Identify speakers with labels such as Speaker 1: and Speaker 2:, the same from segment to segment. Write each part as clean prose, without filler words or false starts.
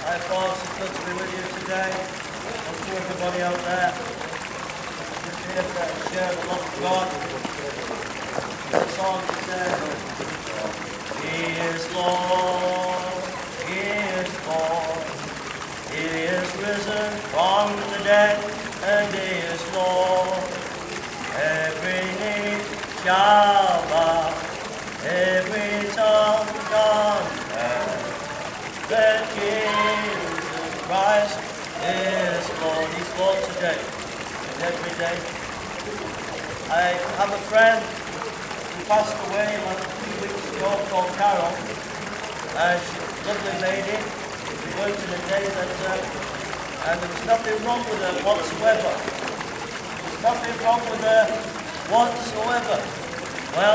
Speaker 1: Hi folks, it's good to be with you today. Thank you everybody out there. Just here to share the love of God. The song says, He is Lord, He is Lord. He is risen from the dead, and He is Lord. Every knee shall bow, every tongue confess that Jesus Christ is Lord. He's Lord today and every day. I have a friend who passed away like a few weeks ago called Carol. She's a lovely lady. She worked in a day centre, and there was nothing wrong with her whatsoever. There's nothing wrong with her whatsoever. Well,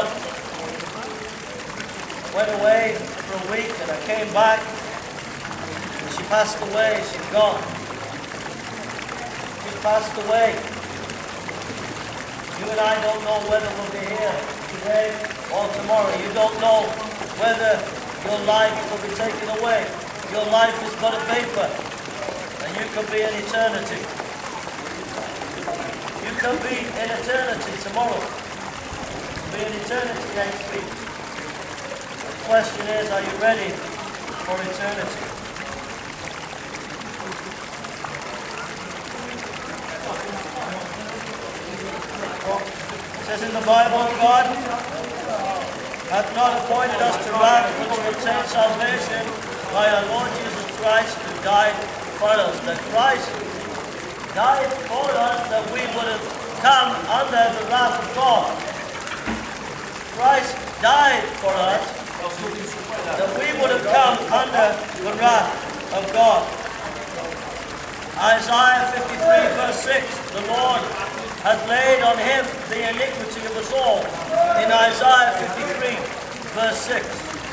Speaker 1: I went away for a week and I came back. She passed away, she's gone. She's passed away. You and I don't know whether we'll be here today or tomorrow. You don't know whether your life will be taken away. Your life is but a vapor, and you could be in eternity. You could be in eternity tomorrow. You'll be in eternity next week. The question is, are you ready for eternity? It says in the Bible, God hath not appointed us to wrath, but to obtain salvation by our Lord Jesus Christ, who died for us. That Christ died for us, that we would have come under the wrath of God. Christ died for us, that we would have come under the wrath of God. Isaiah 53 verse 6, the Lord hath laid on him the iniquity of us all. In Isaiah 53 verse 6.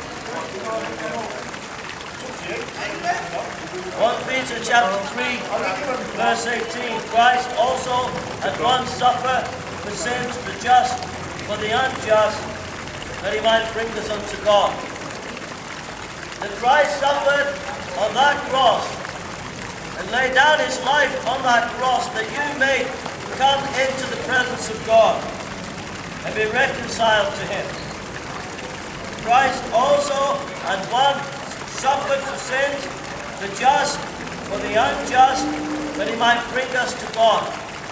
Speaker 1: 1 Peter chapter 3 verse 18. Christ also hath once suffered for sins, the just for the unjust, that he might bring us unto God. That Christ suffered on that cross and laid down his life on that cross, that you may come into the presence of God and be reconciled to him. Christ also had once suffered for sins, the just for the unjust, that he might bring us to God.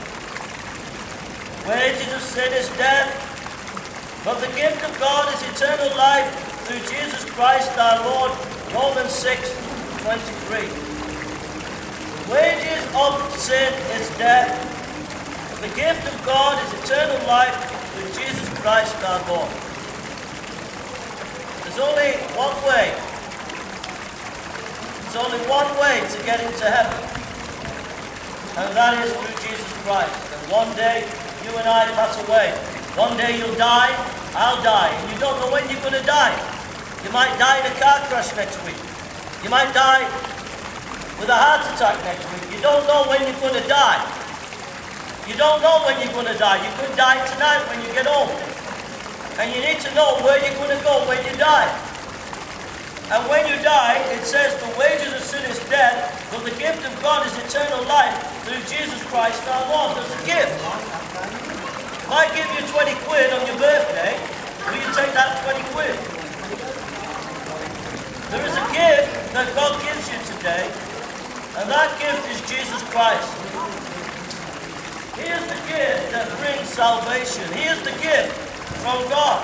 Speaker 1: Wages of sin is death, but the gift of God is eternal life through Jesus Christ our Lord. Romans 6:23. Wages of sin is death. The gift of God is eternal life through Jesus Christ our Lord. There's only one way. There's only one way to get into heaven. And that is through Jesus Christ. And one day, you and I pass away. One day you'll die, I'll die. And you don't know when you're going to die. You might die in a car crash next week. You might die with a heart attack next week. You don't know when you're going to die. You don't know when you're going to die. You could die tonight when you get home. And you need to know where you're going to go when you die. And when you die, it says the wages of sin is death, but the gift of God is eternal life through Jesus Christ our Lord. There's a gift. If I give you 20 quid on your birthday, will you take that 20 quid? There is a gift that God gives you today, and that gift is Jesus Christ. He is the gift that brings salvation. He is the gift from God.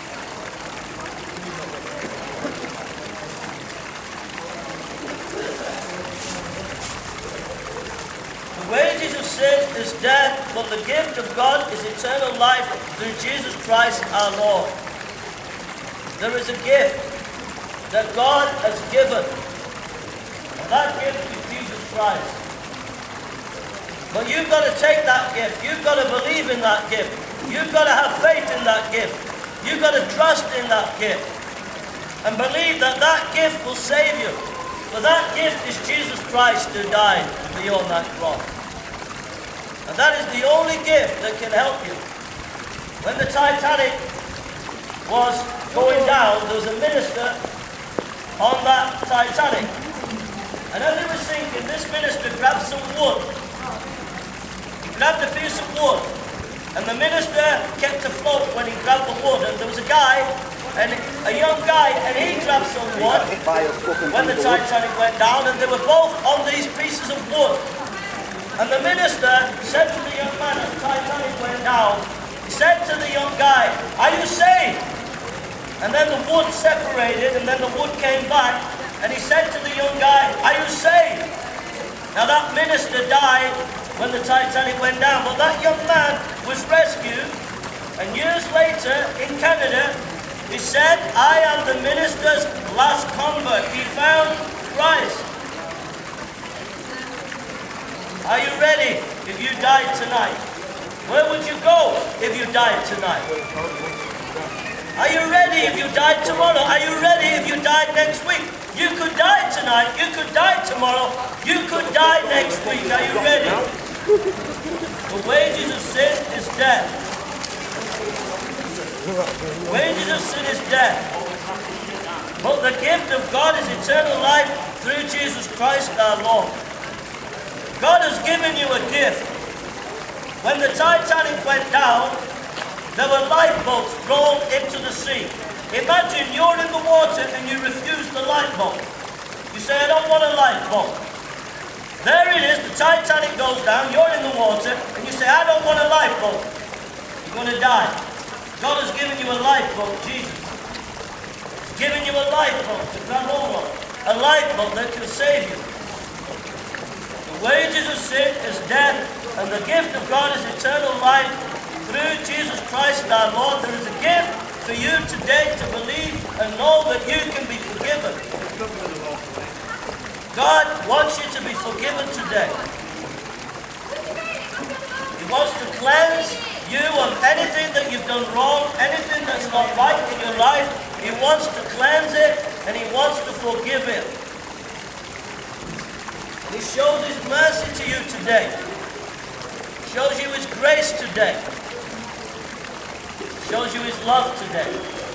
Speaker 1: The wages of sin is death, but the gift of God is eternal life through Jesus Christ our Lord. There is a gift that God has given, and that gift is Jesus Christ. But you've got to take that gift. You've got to believe in that gift. You've got to have faith in that gift. You've got to trust in that gift. And believe that that gift will save you. For that gift is Jesus Christ who died for you on that cross. And that is the only gift that can help you. When the Titanic was going down, there was a minister on that Titanic. And as he was sinking, this minister grabbed some wood. He grabbed a piece of wood. And the minister kept afloat when he grabbed the wood. And there was a guy, a young guy, and he grabbed some wood when the Titanic went down. And they were both on these pieces of wood. And the minister said to the young man as the Titanic went down, he said to the young guy, "Are you saved?" And then the wood separated, and then the wood came back. And he said to the young guy, "Are you saved?" Now that minister died when the Titanic went down, but that young man was rescued. And years later, in Canada, he said, "I am the minister's last convert." He found Christ. Are you ready if you died tonight? Where would you go if you died tonight? Are you ready if you died tomorrow? Are you ready if you died next week? You could die tonight, you could die tomorrow, you could die next week. Are you ready? The wages of sin is death. The wages of sin is death. But the gift of God is eternal life through Jesus Christ our Lord. God has given you a gift. When the Titanic went down, there were lifeboats thrown into the sea. Imagine you're in the water and you refuse the lifeboat. You say, "I don't want a lifeboat." There it is, the Titanic goes down, you're in the water, and you say, "I don't want a lifeboat." You're going to die. God has given you a lifeboat, Jesus. He's given you a lifeboat to grab hold of. A lifeboat that can save you. The wages of sin is death, and the gift of God is eternal life through Jesus Christ our Lord. There is a gift for you today to believe and know that you can be forgiven. God wants you to be forgiven today. He wants to cleanse you of anything that you've done wrong, anything that's not right in your life. He wants to cleanse it, and He wants to forgive it. And He shows His mercy to you today. He shows you His grace today. Shows you His love today.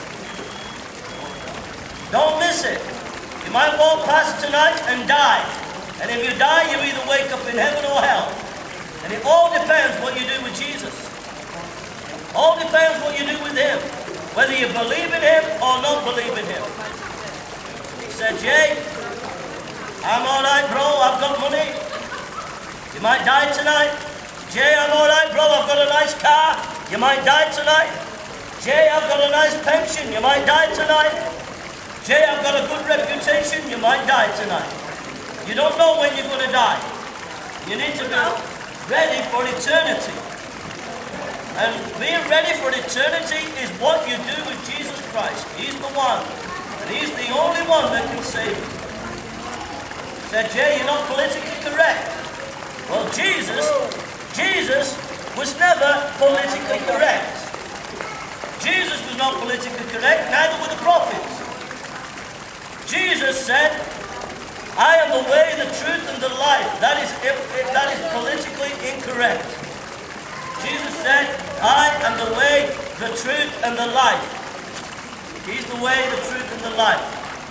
Speaker 1: Don't miss it. You might walk past tonight and die. And if you die, you either wake up in heaven or hell. And it all depends what you do with Jesus. All depends what you do with Him. Whether you believe in Him or not believe in Him. He said, "Jay, I'm alright, bro. I've got money. You might die tonight. Jay, I'm alright, bro. I've got a nice car. You might die tonight. Jay, I've got a nice pension, you might die tonight. Jay, I've got a good reputation, you might die tonight. You don't know when you're going to die. You need to be ready for eternity. And being ready for eternity is what you do with Jesus Christ. He's the one. And He's the only one that can save you. Said, "Jay, you're not politically correct." Well, Jesus was never politically correct. Jesus was not politically correct, neither were the prophets. Jesus said, "I am the way, the truth, and the life." That is politically incorrect. Jesus said, "I am the way, the truth, and the life." He's the way, the truth, and the life.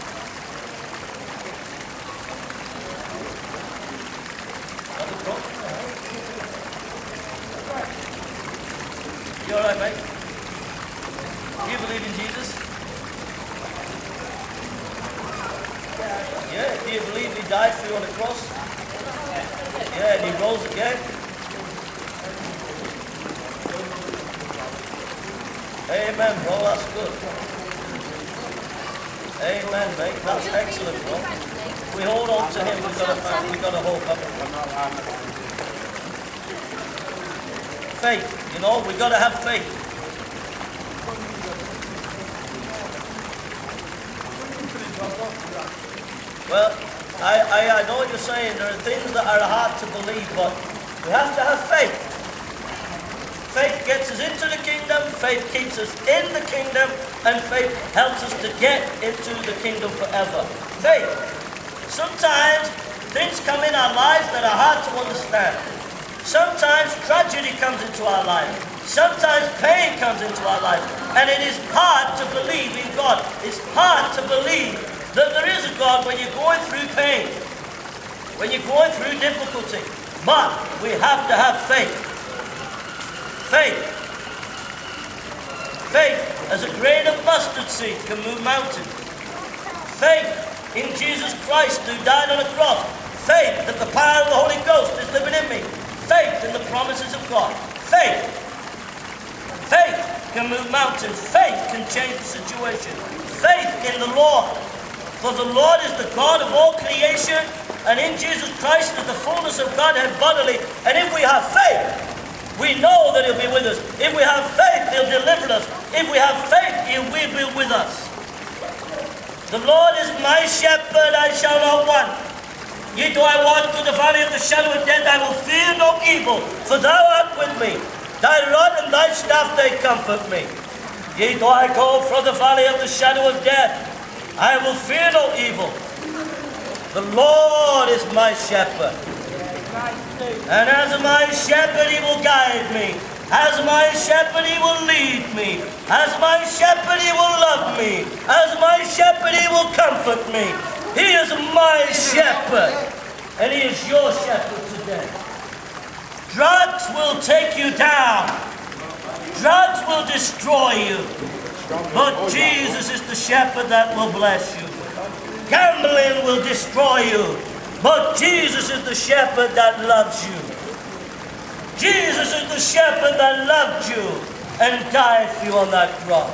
Speaker 1: You all right, mate? Do you believe in Jesus? Yeah. Do you believe He died for you on the cross? Yeah, and He rose again. Amen, bro. That's good. Amen, mate. That's excellent, bro. We hold on to Him. We've got a hope, haven't we? Faith. You know, we've got to have faith. Well, I know what you're saying. There are things that are hard to believe, but we have to have faith. Faith gets us into the kingdom, faith keeps us in the kingdom, and faith helps us to get into the kingdom forever. Faith. Sometimes things come in our lives that are hard to understand. Sometimes tragedy comes into our life. Sometimes pain comes into our life. And it is hard to believe in God. It's hard to believe that there is a God when you're going through pain. when you're going through difficulty. But we have to have faith. Faith. Faith as a grain of mustard seed can move mountains. Faith in Jesus Christ who died on the cross. Faith that the power of the Holy Ghost is living in me. Faith in the promises of God. Faith. Faith can move mountains. Faith can change the situation. Faith in the Lord. For the Lord is the God of all creation, and in Jesus Christ is the fullness of Godhead bodily. And if we have faith, we know that He'll be with us. If we have faith, He'll deliver us. If we have faith, He will be with us. The Lord is my shepherd, I shall not want. Yea, though I walk through the valley of the shadow of death, I will fear no evil, for Thou art with me. Thy rod and Thy staff, they comfort me. Yea, though I go through the valley of the shadow of death, I will fear no evil. The Lord is my shepherd. And as my shepherd, He will guide me. As my shepherd, He will lead me. As my shepherd, He will love me. As my shepherd, He will comfort me. He is my shepherd. And He is your shepherd today. Drugs will take you down. Drugs will destroy you. But Jesus is the shepherd that will bless you. Gambling will destroy you. But Jesus is the shepherd that loves you. Jesus is the shepherd that loved you and died for you on that cross.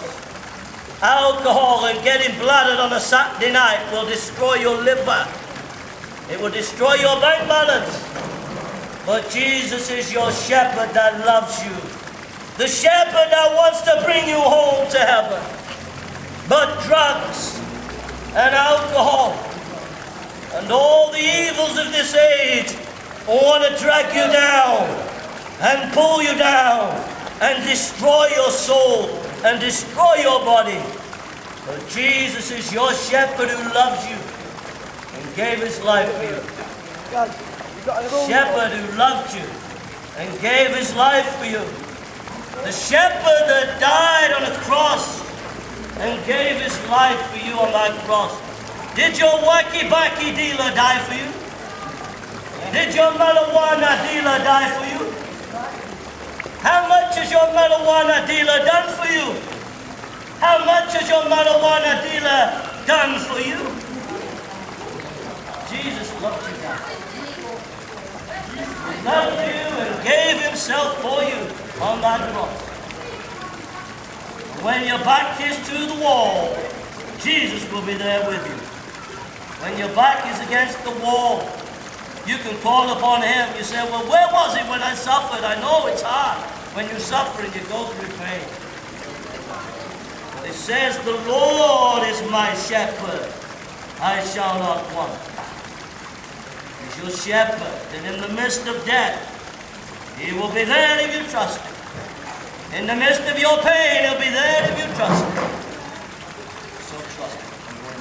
Speaker 1: Alcohol and getting blooded on a Saturday night will destroy your liver. It will destroy your bank balance. But Jesus is your shepherd that loves you. The shepherd that wants to bring you home to heaven. But drugs and alcohol and all the evils of this age want to drag you down and pull you down and destroy your soul and destroy your body. But Jesus is your shepherd who loves you and gave His life for you. Shepherd who loved you and gave His life for you. The shepherd that died on the cross and gave His life for you on that cross. Did your wacky-backy dealer die for you? Did your marijuana dealer die for you? How much has your marijuana dealer done for you? How much has your marijuana dealer done for you? Jesus loved you now. He loved you and gave Himself for you on that cross. When your back is to the wall, Jesus will be there with you. When your back is against the wall, you can call upon Him. You say, well, where was He when I suffered? I know it's hard when you suffer and you go through pain. But it says, the Lord is my shepherd. I shall not want. He's your shepherd. And in the midst of death, He will be there if you trust Him. In the midst of your pain, He'll be there if you trust Him. So trust Him.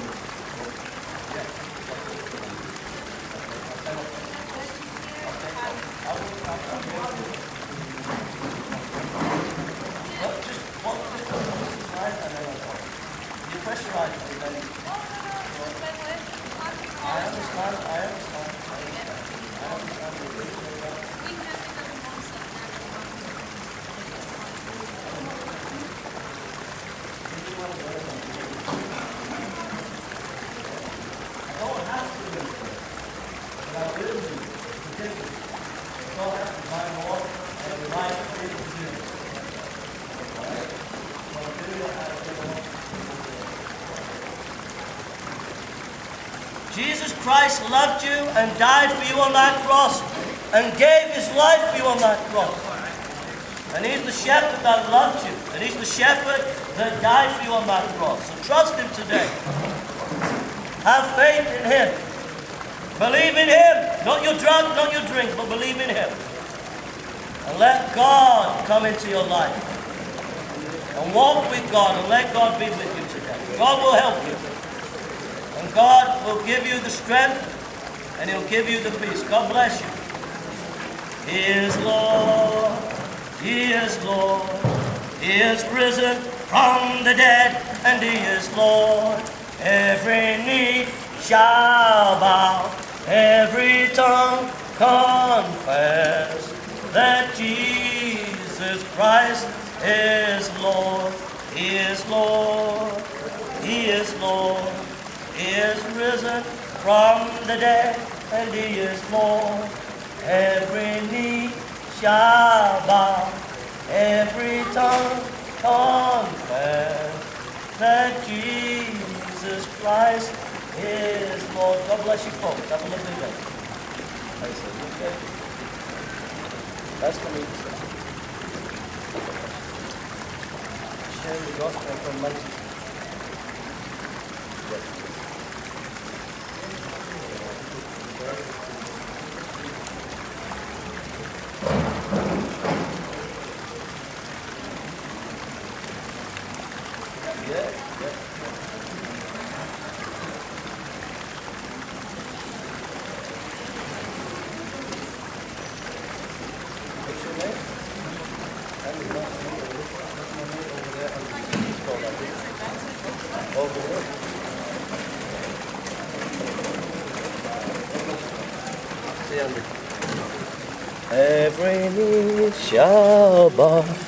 Speaker 1: Jesus Christ loved you and died for you on that cross and gave His life for you on that cross. And He's the shepherd that loved you. And He's the shepherd that died for you on that cross. So trust Him today. Have faith in Him. Believe in Him. Not your drug, not your drink, but believe in Him. And let God come into your life. And walk with God and let God be with you today. God will help you. And God will give you the strength and He'll give you the peace. God bless you. He is Lord. He is Lord. He is risen from the dead, and He is Lord. Every knee shall bow, every tongue Christ is Lord. He is Lord. He is Lord. He is risen from the dead, and He is Lord. Every knee shall bow, every tongue confess that Jesus Christ is Lord. God bless you folks. Have a lovely day. Okay. That's coming. Share the gospel from Manchester. Every knee shall bow,